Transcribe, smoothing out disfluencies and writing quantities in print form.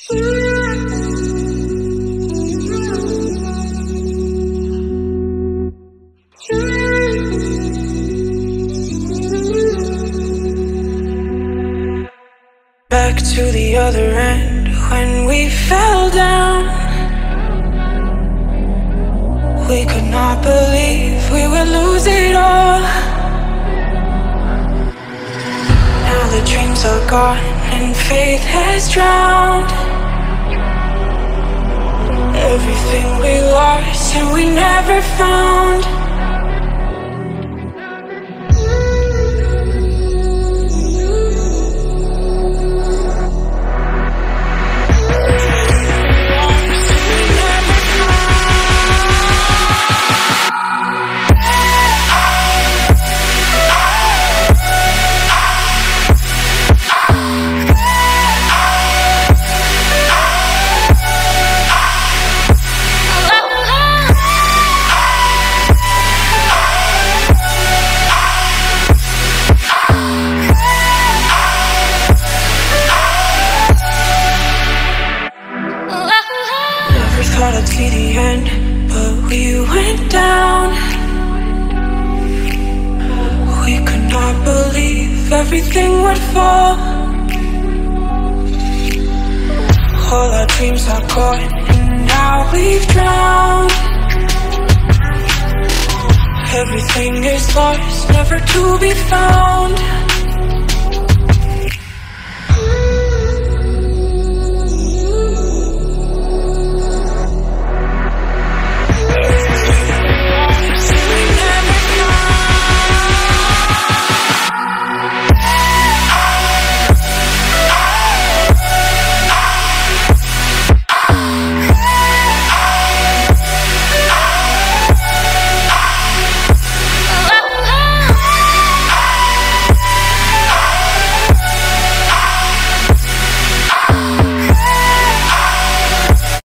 Back to the other end, when we fell down, we could not believe we would lose it all. Now the dreams are gone and faith has drowned. Everything we lost and we never found. Thought I'd see the end, but we went down. We could not believe everything would fall. All our dreams are gone, and now we've drowned. Everything is lost, never to be found.